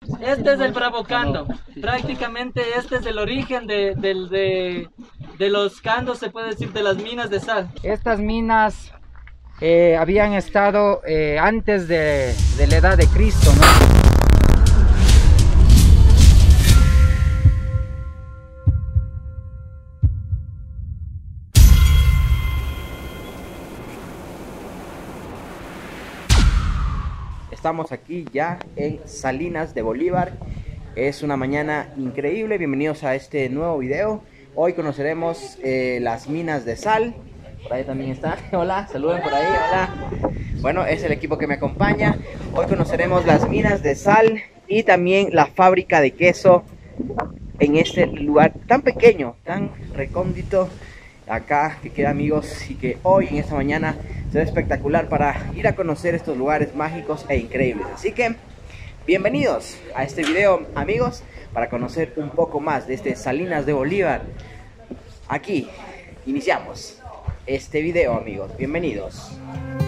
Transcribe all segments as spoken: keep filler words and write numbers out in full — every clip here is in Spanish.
Este es el Bravocando. Prácticamente este es el origen de, del- de, de los candos, se puede decir, de las minas de sal. Estas minas eh, habían estado eh, antes de, de la edad de Cristo, ¿no? Estamos aquí ya en Salinas de Bolívar. Es una mañana increíble. Bienvenidos a este nuevo video. Hoy conoceremos eh, las minas de sal. Por ahí también está. Hola, saluden por ahí. Hola. Bueno, es el equipo que me acompaña. Hoy conoceremos las minas de sal y también la fábrica de queso en este lugar tan pequeño, tan recóndito acá, que queda, amigos, y que hoy en esta mañana será espectacular para ir a conocer estos lugares mágicos e increíbles. Así que bienvenidos a este video, amigos, para conocer un poco más de este Salinas de Bolívar. Aquí iniciamos este video, amigos. Bienvenidos.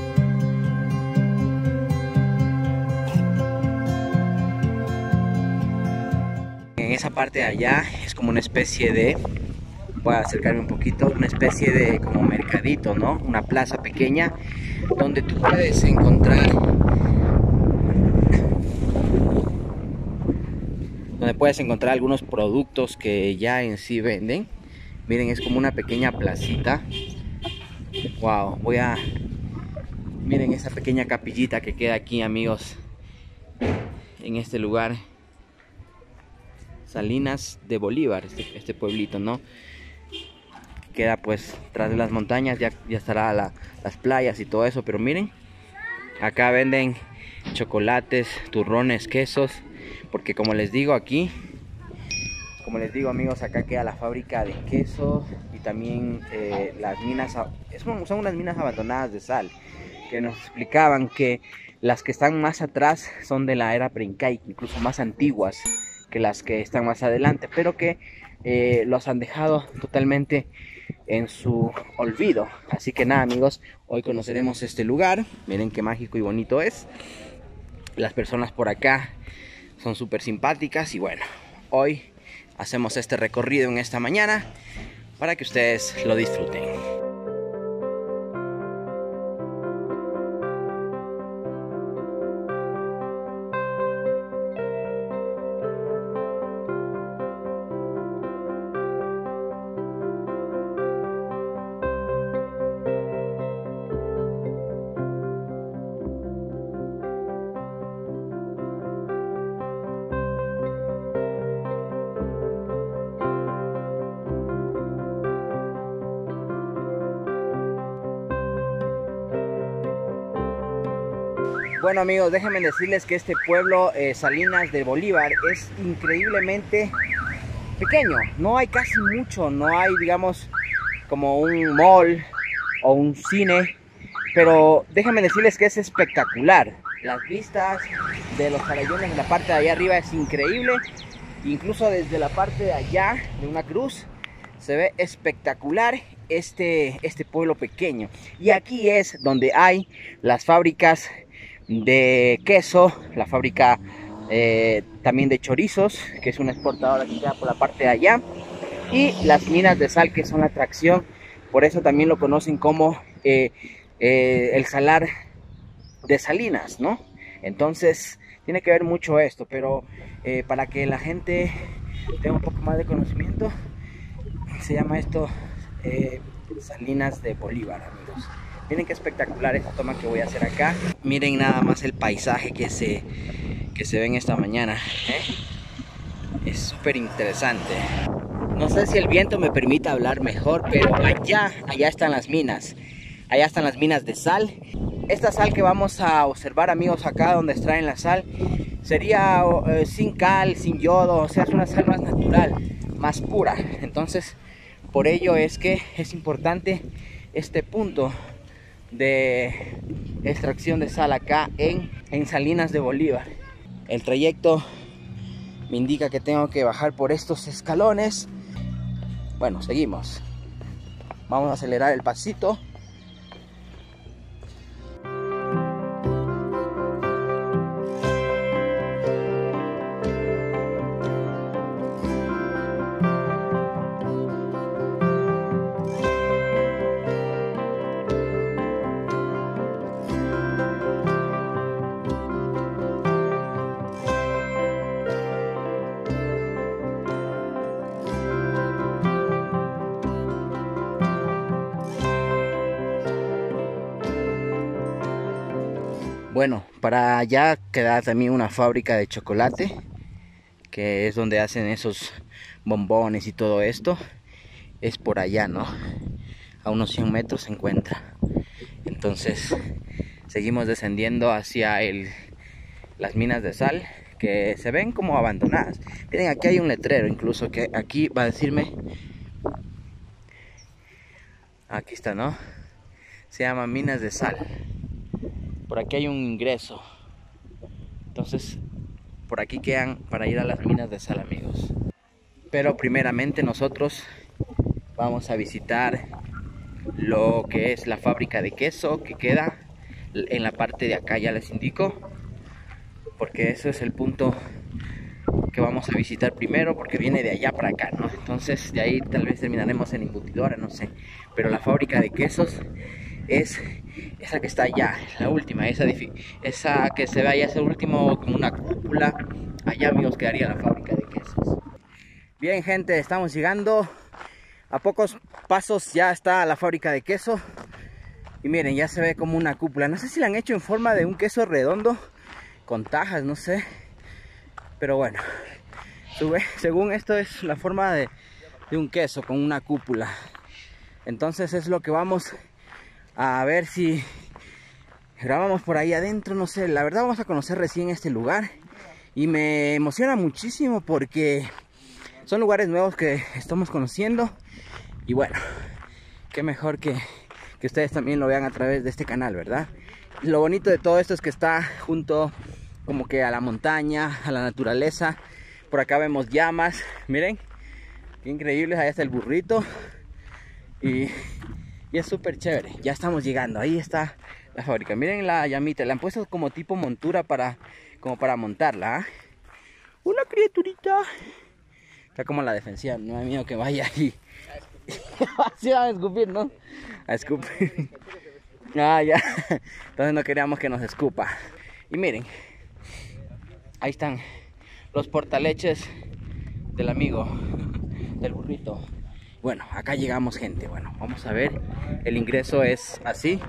En esa parte de allá es como una especie de, voy a acercarme un poquito, una especie de como mercadito, ¿no? Una plaza pequeña donde tú puedes encontrar donde puedes encontrar algunos productos que ya en sí venden. Miren, es como una pequeña placita. Wow, voy a miren esa pequeña capillita que queda aquí, amigos, en este lugar, Salinas de Bolívar, este, este pueblito, ¿no? Queda pues tras de las montañas, ya, ya estará la, las playas y todo eso, pero miren, acá venden chocolates, turrones, quesos, porque como les digo aquí, como les digo, amigos, acá queda la fábrica de queso y también eh, las minas, son, son unas minas abandonadas de sal, que nos explicaban que las que están más atrás son de la era preincaica, incluso más antiguas que las que están más adelante, pero que eh, los han dejado totalmente en su olvido. Así que nada, amigos, hoy conoceremos este lugar. Miren qué mágico y bonito es. Las personas por acá son súper simpáticas y bueno, hoy hacemos este recorrido en esta mañana para que ustedes lo disfruten. Bueno, amigos, déjenme decirles que este pueblo eh, Salinas de Bolívar es increíblemente pequeño. No hay casi mucho, no hay, digamos, como un mall o un cine, pero déjenme decirles que es espectacular. Las vistas de los farallones en la parte de allá arriba es increíble. Incluso desde la parte de allá de una cruz se ve espectacular este, este pueblo pequeño. Y aquí es donde hay las fábricas de queso, la fábrica eh, también de chorizos, que es una exportadora que queda por la parte de allá, y las minas de sal, que son la atracción. Por eso también lo conocen como eh, eh, el salar de Salinas, ¿no? Entonces tiene que ver mucho esto, pero eh, para que la gente tenga un poco más de conocimiento, se llama esto eh, Salinas de Bolívar, amigos. Miren qué espectacular esta toma que voy a hacer acá. Miren nada más el paisaje que se, que se ve en esta mañana, ¿eh? Es súper interesante. No sé si el viento me permite hablar mejor, pero allá, allá están las minas. Allá están las minas de sal. Esta sal que vamos a observar, amigos, acá donde extraen la sal, sería eh, sin cal, sin yodo, o sea, es una sal más natural, más pura. Entonces, por ello es que es importante este punto de extracción de sal acá en, en Salinas de Bolívar. El trayecto me indica que tengo que bajar por estos escalones. Bueno, seguimos. Vamos a acelerar el pasito. Bueno, para allá queda también una fábrica de chocolate, que es donde hacen esos bombones y todo esto. Es por allá, ¿no? A unos cien metros se encuentra. Entonces seguimos descendiendo hacia el, las minas de sal, que se ven como abandonadas. Miren, aquí hay un letrero incluso que aquí va a decirme, aquí está, ¿no? Se llama minas de sal. Por aquí hay un ingreso. Entonces por aquí quedan para ir a las minas de sal, amigos. Pero primeramente nosotros vamos a visitar lo que es la fábrica de queso, que queda en la parte de acá, ya les indico, porque eso es el punto que vamos a visitar primero, porque viene de allá para acá, ¿no? Entonces de ahí tal vez terminaremos en embutidora, no sé, pero la fábrica de quesos es esa que está allá, la última, esa, esa que se ve allá, ese último, como una cúpula. Allá, amigos, quedaría la fábrica de quesos. Bien, gente, estamos llegando. A pocos pasos ya está la fábrica de queso. Y miren, ya se ve como una cúpula. No sé si la han hecho en forma de un queso redondo con tajas, no sé. Pero bueno, según esto es la forma de, de un queso con una cúpula. Entonces es lo que vamos a ver si grabamos por ahí adentro. No sé, la verdad vamos a conocer recién este lugar. Y me emociona muchísimo porque son lugares nuevos que estamos conociendo. Y bueno, qué mejor que, que ustedes también lo vean a través de este canal, ¿verdad? Lo bonito de todo esto es que está junto como que a la montaña, a la naturaleza. Por acá vemos llamas, miren, qué increíble, allá está el burrito. Y, y es súper chévere, ya estamos llegando, ahí está la fábrica. Miren la llamita, le han puesto como tipo montura para, como para montarla, ¿eh? Una criaturita. Está como la defensiva, no hay miedo que vaya ahí. Así va a escupir, ¿no? A escupir. Ah, ya. Entonces no queríamos que nos escupa. Y miren, ahí están los portaleches del amigo, del burrito. Bueno, acá llegamos, gente. Bueno, vamos a ver. El ingreso es así.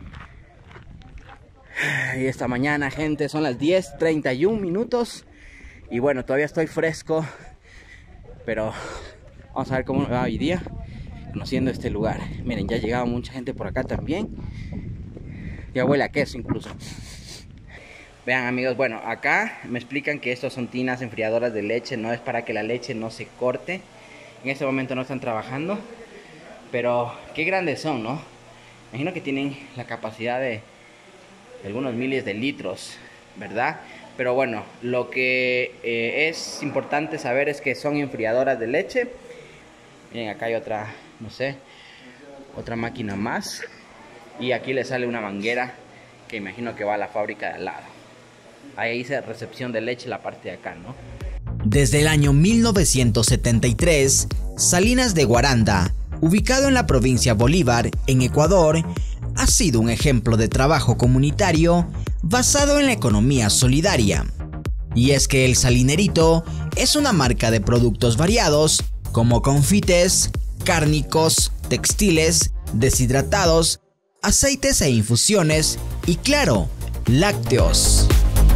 Y esta mañana, gente, son las diez treinta y un minutos. Y bueno, todavía estoy fresco. Pero vamos a ver cómo me va hoy día conociendo este lugar. Miren, ya ha llegado mucha gente por acá también. Ya huele a queso incluso. Vean, amigos, bueno, acá me explican que estos son tinas enfriadoras de leche. No es para que la leche no se corte. En este momento no están trabajando. Pero qué grandes son, ¿no? Imagino que tienen la capacidad de, de algunos miles de litros, ¿verdad? Pero bueno, lo que eh, es importante saber es que son enfriadoras de leche. Miren, acá hay otra, no sé, otra máquina más. Y aquí le sale una manguera que imagino que va a la fábrica de al lado. Ahí dice recepción de leche la parte de acá, ¿no? Desde el año mil novecientos setenta y tres, Salinas de Guaranda, ubicado en la provincia Bolívar, en Ecuador, ha sido un ejemplo de trabajo comunitario basado en la economía solidaria. Y es que el Salinerito es una marca de productos variados como confites, cárnicos, textiles, deshidratados, aceites e infusiones y, claro, lácteos.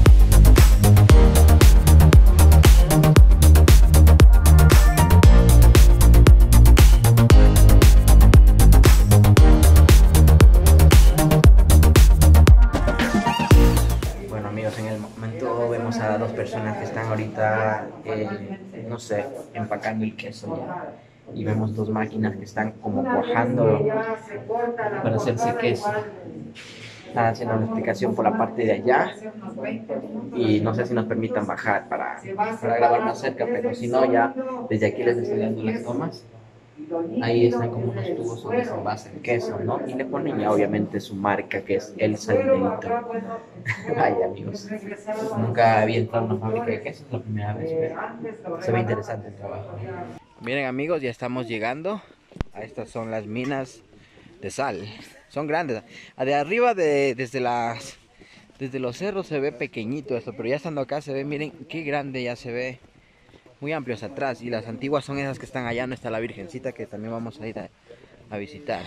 A dos personas que están ahorita, eh, no sé, empacando el queso ya. Y vemos dos máquinas que están como cuajando para hacerse queso. Están haciendo una explicación por la parte de allá. Y no sé si nos permitan bajar para, para grabar más cerca, pero si no, ya desde aquí les estoy dando las tomas. Ahí están como unos tubos donde se envasa el queso, ¿no? Y le ponen ya obviamente su marca, que es el Salinerito. Ay, amigos, nunca había entrado a una fábrica de queso, es la primera vez, pero se ve interesante el trabajo. Miren, amigos, ya estamos llegando. A estas son las minas de sal. Son grandes. De arriba, de, desde las desde los cerros se ve pequeñito esto, pero ya estando acá se ve, miren qué grande ya se ve. Muy amplios atrás, y las antiguas son esas que están allá, no está la Virgencita, que también vamos a ir a, a visitar.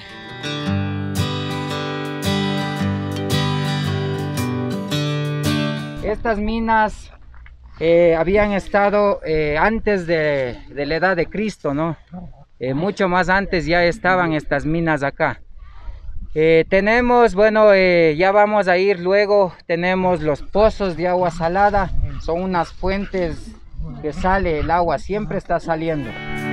estas minas eh, habían estado eh, antes de, de la edad de Cristo, ¿no? Eh, mucho más antes ya estaban estas minas acá. Eh, tenemos, bueno, eh, ya vamos a ir luego, tenemos los pozos de agua salada, son unas fuentes que sale el agua, siempre está saliendo.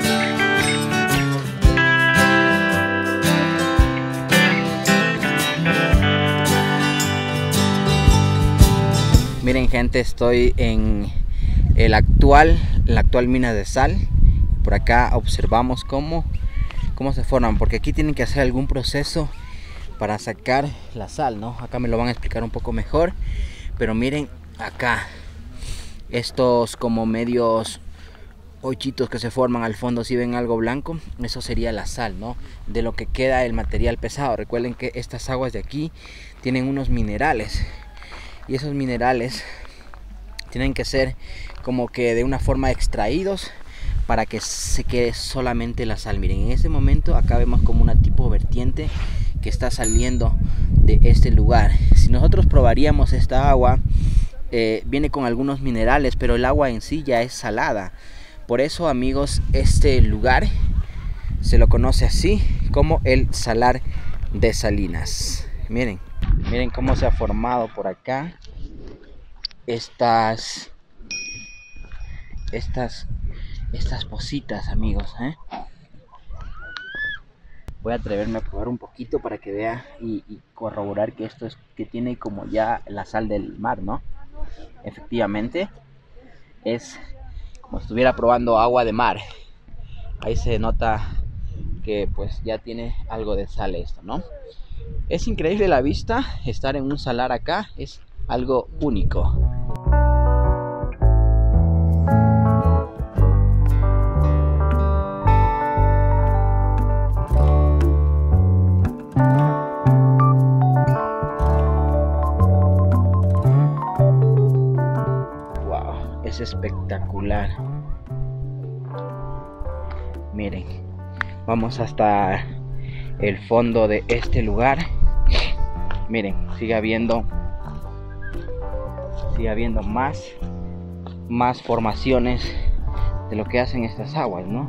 Miren gente, estoy en el actual, la actual mina de sal. Por acá observamos cómo, cómo se forman, porque aquí tienen que hacer algún proceso para sacar la sal, ¿no? Acá me lo van a explicar un poco mejor, pero miren acá, estos como medios hoyitos que se forman al fondo, si ven algo blanco, eso sería la sal, ¿no? De lo que queda el material pesado. Recuerden que estas aguas de aquí tienen unos minerales, y esos minerales tienen que ser como que de una forma extraídos para que se quede solamente la sal. Miren, en este momento acá vemos como una tipo vertiente que está saliendo de este lugar. Si nosotros probaríamos esta agua, eh, viene con algunos minerales, pero el agua en sí ya es salada. Por eso, amigos, este lugar se lo conoce así como el Salar de Salinas. Miren, miren cómo se ha formado por acá estas estas estas pocitas, amigos, ¿eh? Voy a atreverme a probar un poquito para que vea y, y corroborar que esto es que tiene como ya la sal del mar, ¿no? Efectivamente es como si estuviera probando agua de mar. Ahí se nota que pues ya tiene algo de sal esto, ¿no? Es increíble la vista, estar en un salar acá es algo único. Wow, es espectacular. Miren, vamos hasta el fondo de este lugar. Miren, sigue habiendo sigue habiendo más más formaciones de lo que hacen estas aguas, ¿no?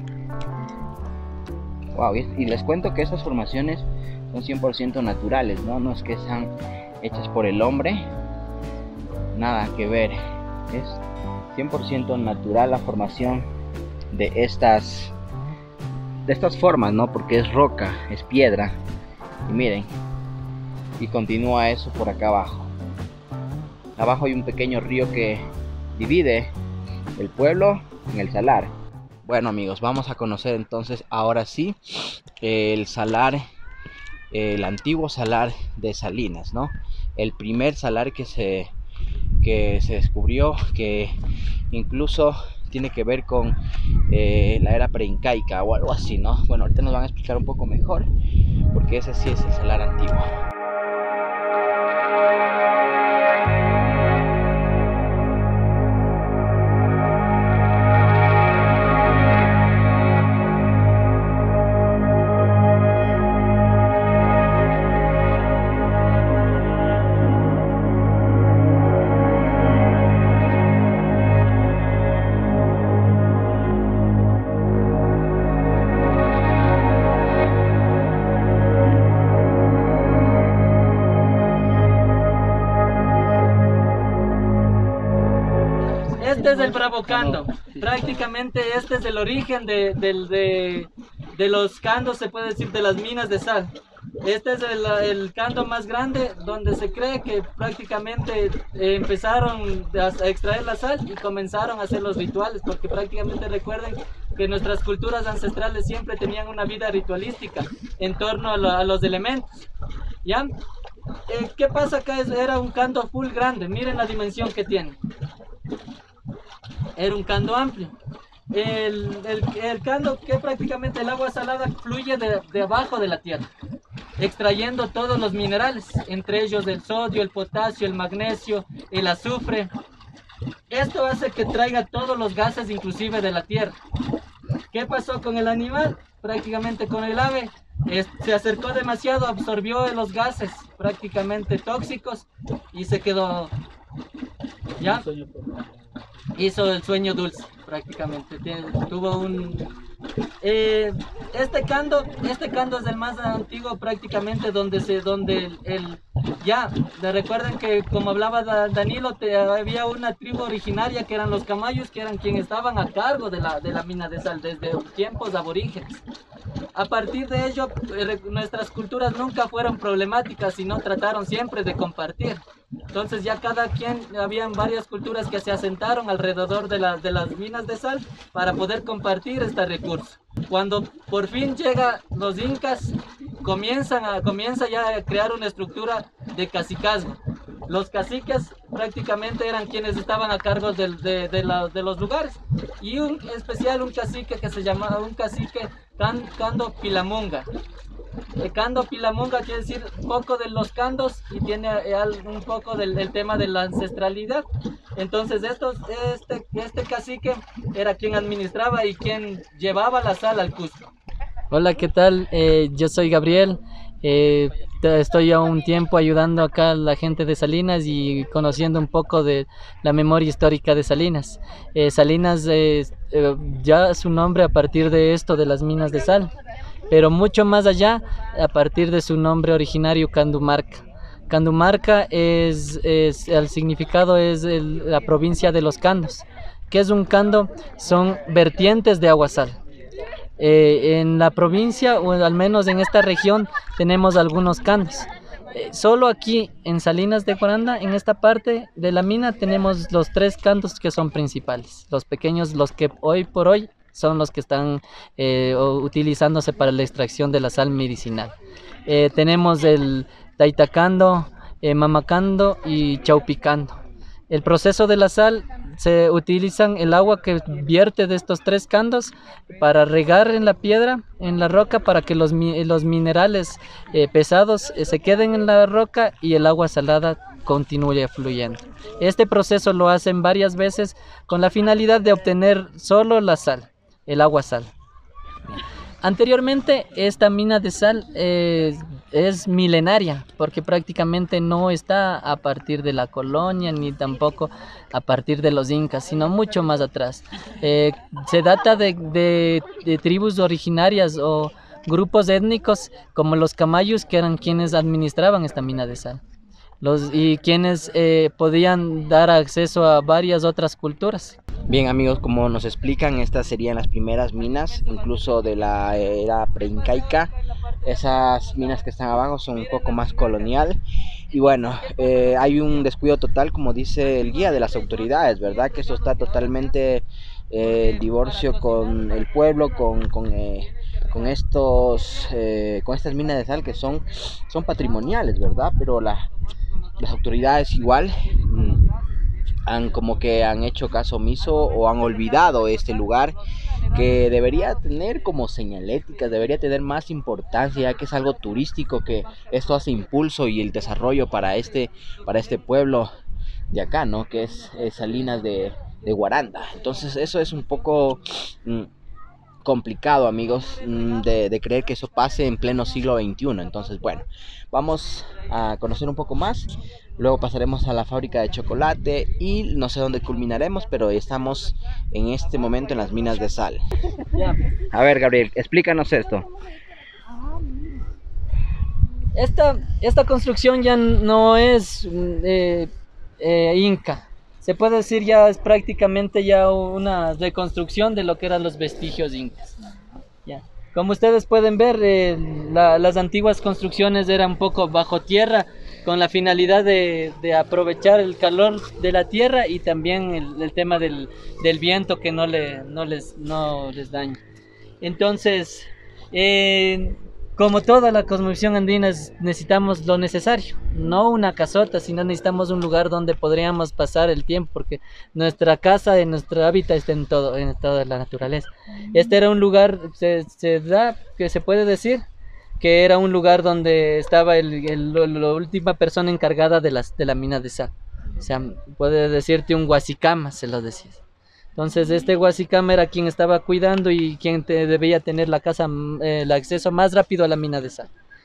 Wow, y les cuento que estas formaciones son cien por ciento naturales, ¿no? No es que sean hechas por el hombre, nada que ver, es cien por ciento natural la formación de estas de estas formas, ¿no? Porque es roca, es piedra. Y miren, y continúa eso por acá abajo. Abajo hay un pequeño río que divide el pueblo en el salar. Bueno, amigos, vamos a conocer entonces ahora sí el salar, el antiguo salar de Salinas, ¿no? El primer salar que se que se descubrió, que incluso tiene que ver con eh, la era preincaica o algo así, ¿no? Bueno, ahorita nos van a explicar un poco mejor, porque ese sí es el salar antiguo. Este es el Bravocando. Prácticamente este es el origen de, de, de, de los candos, se puede decir, de las minas de sal. Este es el, el cando más grande, donde se cree que prácticamente eh, empezaron a extraer la sal y comenzaron a hacer los rituales, porque prácticamente recuerden que nuestras culturas ancestrales siempre tenían una vida ritualística en torno a, lo, a los elementos. ¿Ya? Eh, ¿Qué pasa acá? Es, era un cando full grande, miren la dimensión que tiene. Era un cando amplio. El, el, el cando que prácticamente el agua salada fluye de, de abajo de la tierra, extrayendo todos los minerales, entre ellos el sodio, el potasio, el magnesio, el azufre. Esto hace que traiga todos los gases inclusive de la tierra. ¿Qué pasó con el animal? Prácticamente con el ave es, se acercó demasiado, absorbió los gases prácticamente tóxicos y se quedó ¿Ya? Hizo el sueño dulce, prácticamente. Tiene- tuvo un... eh, este cando, este cando es el más antiguo prácticamente, donde se, donde el, el- ya, de- recuerden que como hablaba Da- Danilo, te- había una tribu originaria que eran los camayos, que eran quienes estaban a cargo de la, de la mina de sal desde tiempos aborígenes. A partir de ello, eh, nuestras culturas nunca fueron problemáticas, sino trataron siempre de compartir. Entonces ya cada quien, habían varias culturas que se asentaron alrededor de, la- de las minas de sal para poder compartir este recurso. Cuando por fin llegan los incas, comienzan a, comienza ya a crear una estructura de cacicazgo. Los caciques prácticamente eran quienes estaban a cargo del- de, de la- de los lugares. Y un especial, un cacique que se llamaba, un cacique Can- Cando Pilamunga. El Cando Pilamunga quiere decir poco de los candos y tiene eh, al- un poco del, del tema de la ancestralidad. Entonces estos, este, este cacique era quien administraba y quien llevaba la sal al Cusco. Hola, ¿qué tal? Eh, yo soy Gabriel. Eh, te- estoy ya un tiempo ayudando acá a la gente de Salinas y conociendo un poco de la memoria histórica de Salinas. Eh, Salinas eh, eh, ya su nombre a partir de esto de las minas de sal, pero mucho más allá a partir de su nombre originario Candumarca. Candumarca es, es el significado es el- la provincia de los candos. ¿Qué es un cando? Son vertientes de agua sal. Eh, en la provincia, o al menos en esta región, tenemos algunos candos. Eh, solo aquí en Salinas de Guaranda, en esta parte de la mina, tenemos los tres candos que son principales. Los pequeños, los que hoy por hoy son los que están eh, o- utilizándose para la extracción de la sal medicinal. Eh, tenemos el Taitacando, eh, Mamacando y Chaupicando. El proceso de la sal, se utilizan el agua que vierte de estos tres candos para regar en la piedra, en la roca, para que los, mi- los minerales eh, pesados eh, se queden en la roca y el agua salada continúe fluyendo. Este proceso lo hacen varias veces con la finalidad de obtener solo la sal, el agua sal. Anteriormente esta mina de sal eh, es milenaria porque prácticamente no está a partir de la colonia ni tampoco a partir de los incas, sino mucho más atrás. Eh, se data de, de- de tribus originarias o grupos étnicos como los camayos, que eran quienes administraban esta mina de sal. Los, y quienes eh, podían dar acceso a varias otras culturas. Bien amigos, como nos explican, estas serían las primeras minas, incluso de la era preincaica. Esas minas que están abajo son un poco más colonial. Y bueno, eh, hay un descuido total, como dice el guía, de las autoridades, ¿verdad? Que esto está totalmente eh, el divorcio con el pueblo, con, con, eh, con, estos, eh, con estas minas de sal que son, son patrimoniales, ¿verdad? Pero la, las autoridades igual... Mm, han como que han hecho caso omiso o han olvidado este lugar que debería tener como señalética, debería tener más importancia, ya que es algo turístico, que esto hace impulso y el desarrollo para este, para este pueblo de acá, ¿no? Que es, es Salinas de, de Guaranda. Entonces eso es un poco mm, complicado, amigos, mm, de, de creer que eso pase en pleno siglo veintiuno. Entonces, bueno, vamos a conocer un poco más. Luego pasaremos a la fábrica de chocolate y no sé dónde culminaremos, pero estamos en este momento en las minas de sal. A ver, Gabriel, explícanos esto. Esta, esta construcción ya no es mm, eh, eh, inca. Se puede decir ya es prácticamente ya una reconstrucción de lo que eran los vestigios incas. Ya. Como ustedes pueden ver, eh, la- las antiguas construcciones eran un poco bajo tierra, con la finalidad de, de aprovechar el calor de la tierra y también el, el tema del, del viento, que no, le, no, les, no les dañe. Entonces, eh, como toda la cosmovisión andina, es- necesitamos lo necesario, no una casota, sino necesitamos un lugar donde podríamos pasar el tiempo, porque nuestra casa y nuestro hábitat está en todo, en toda la naturaleza. Este era un lugar, se, se da, que se puede decir, que era un lugar donde estaba el, el- lo- la última persona encargada de, las, de la mina de sal. O sea, puede decirte un huasicama, se lo decía. Entonces este huasicama era quien estaba cuidando y quien te- debía tener la casa, mm, eh, el acceso más rápido a la mina de sal.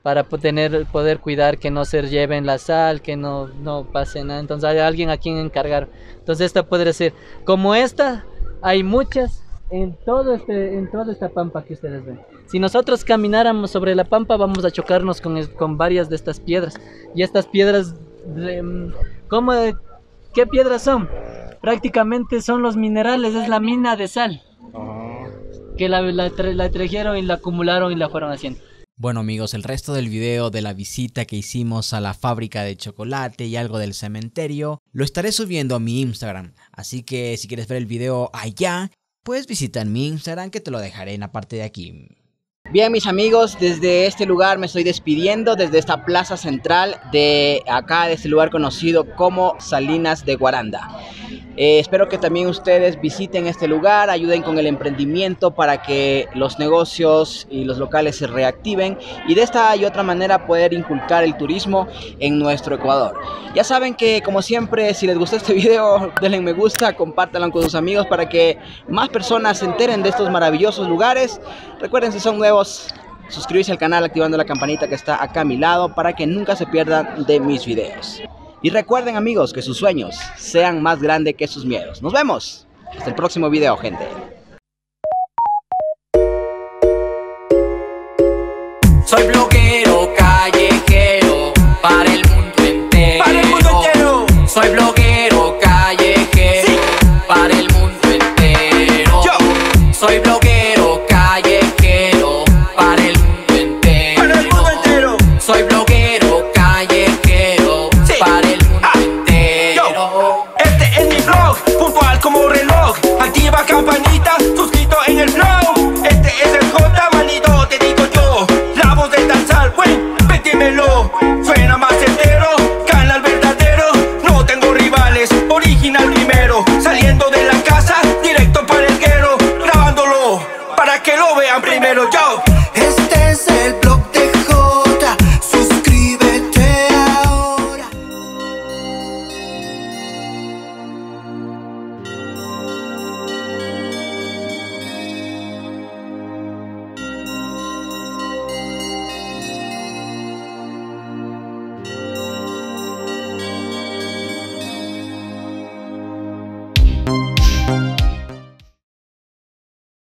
para tener, poder cuidar que no se lleven la sal, que no, no pase nada. Entonces hay alguien a quien encargar. Entonces esta podría ser, como esta, hay muchas en, todo este, en toda esta pampa que ustedes ven. Si nosotros camináramos sobre la pampa, vamos a chocarnos con, con varias de estas piedras. Y estas piedras, ¿cómo, ¿qué piedras son? Prácticamente son los minerales, es la mina de sal. Que la, la, la trajeron y la acumularon y la fueron haciendo. Bueno amigos, el resto del video de la visita que hicimos a la fábrica de chocolate y algo del cementerio lo estaré subiendo a mi Instagram, así que si quieres ver el video allá, puedes visitar mi Instagram que te lo dejaré en la parte de aquí. Bien mis amigos, desde este lugar me estoy despidiendo, desde esta plaza central de acá, de este lugar conocido como Salinas de Guaranda. Eh, espero que también ustedes visiten este lugar, ayuden con el emprendimiento para que los negocios y los locales se reactiven y de esta y otra manera poder inculcar el turismo en nuestro Ecuador. Ya saben que como siempre, si les gustó este video, denle me gusta, compártanlo con sus amigos para que más personas se enteren de estos maravillosos lugares. Recuerden, si son nuevos, suscribirse al canal activando la campanita que está acá a mi lado para que nunca se pierdan de mis videos. Y recuerden amigos que sus sueños sean más grandes que sus miedos. Nos vemos hasta el próximo video, gente. Soy bloguero callejero para el mundo entero. Para el mundo entero. Soy bloguero.